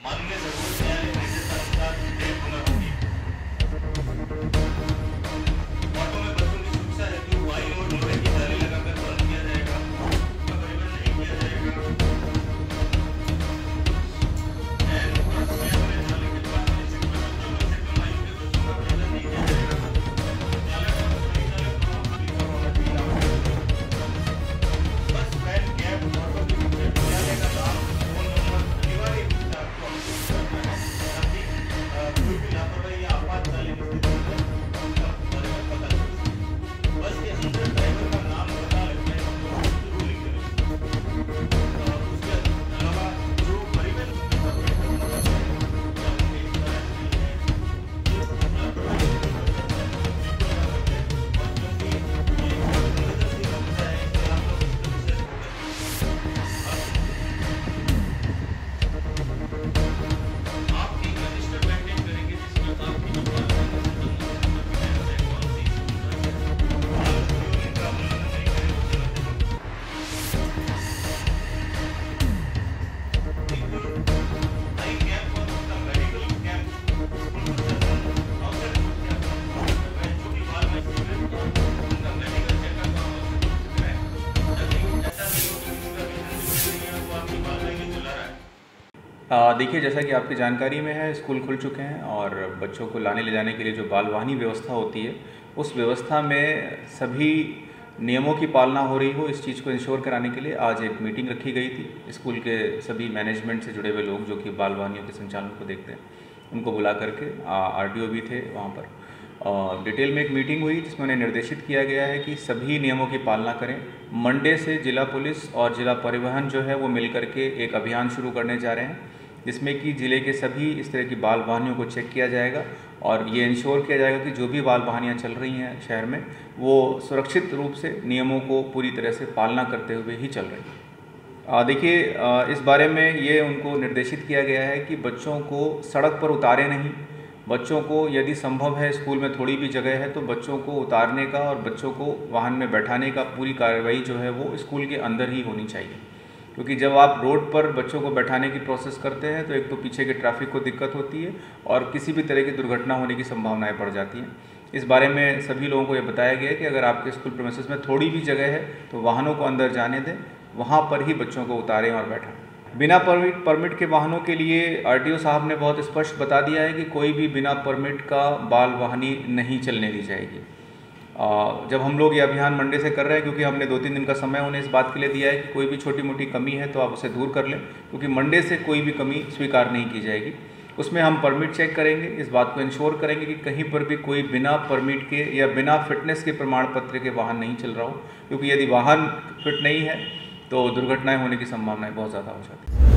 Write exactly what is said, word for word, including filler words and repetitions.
माननीय सर्वोच्च न्यायालय के साथ साथ देश होना होगी। ऑटो में बच्चों की सुरक्षा हेतु वाइन और लोहे की जाली लगाकर बंद किया जाएगा, परिवहन नहीं किया जाएगा। देखिए, जैसा कि आपकी जानकारी में है, स्कूल खुल चुके हैं और बच्चों को लाने ले जाने के लिए जो बाल वाहनी व्यवस्था होती है, उस व्यवस्था में सभी नियमों की पालना हो रही हो, इस चीज़ को इंश्योर कराने के लिए आज एक मीटिंग रखी गई थी। स्कूल के सभी मैनेजमेंट से जुड़े हुए लोग जो कि बाल वाहनियों के संचालन को देखते हैं, उनको बुला करके आरटीओ भी थे वहाँ पर, और डिटेल में एक मीटिंग हुई जिसमें उन्हें निर्देशित किया गया है कि सभी नियमों की पालना करें। मंडे से जिला पुलिस और जिला परिवहन जो है वो मिल करके एक अभियान शुरू करने जा रहे हैं, जिसमें कि ज़िले के सभी इस तरह की बाल वाहनियों को चेक किया जाएगा और ये इंश्योर किया जाएगा कि जो भी बाल वाहनियाँ चल रही हैं शहर में, वो सुरक्षित रूप से नियमों को पूरी तरह से पालना करते हुए ही चल रही है। देखिए, इस बारे में ये उनको निर्देशित किया गया है कि बच्चों को सड़क पर उतारे नहीं। बच्चों को यदि संभव है, स्कूल में थोड़ी भी जगह है तो बच्चों को उतारने का और बच्चों को वाहन में बैठाने का पूरी कार्रवाई जो है वो स्कूल के अंदर ही होनी चाहिए, क्योंकि जब आप रोड पर बच्चों को बैठाने की प्रोसेस करते हैं तो एक तो पीछे के ट्रैफिक को दिक्कत होती है और किसी भी तरह की दुर्घटना होने की संभावनाएं बढ़ जाती हैं। इस बारे में सभी लोगों को ये बताया गया है कि अगर आपके स्कूल प्रीमिसेस में थोड़ी भी जगह है तो वाहनों को अंदर जाने दें, वहाँ पर ही बच्चों को उतारें और बैठाएं। बिना परमिट परमिट के वाहनों के लिए आरटीओ साहब ने बहुत स्पष्ट बता दिया है कि कोई भी बिना परमिट का बाल वाहनी नहीं चलने दी जाएगी। जब हम लोग ये अभियान मंडे से कर रहे हैं, क्योंकि हमने दो तीन दिन का समय उन्हें इस बात के लिए दिया है कि कोई भी छोटी मोटी कमी है तो आप उसे दूर कर लें, क्योंकि मंडे से कोई भी कमी स्वीकार नहीं की जाएगी। उसमें हम परमिट चेक करेंगे, इस बात को इंश्योर करेंगे कि कहीं पर भी कोई बिना परमिट के या बिना फिटनेस के प्रमाण पत्र के वाहन नहीं चल रहा हो, क्योंकि यदि वाहन फिट नहीं है तो दुर्घटनाएं होने की संभावनाएं बहुत ज़्यादा हो जाती है।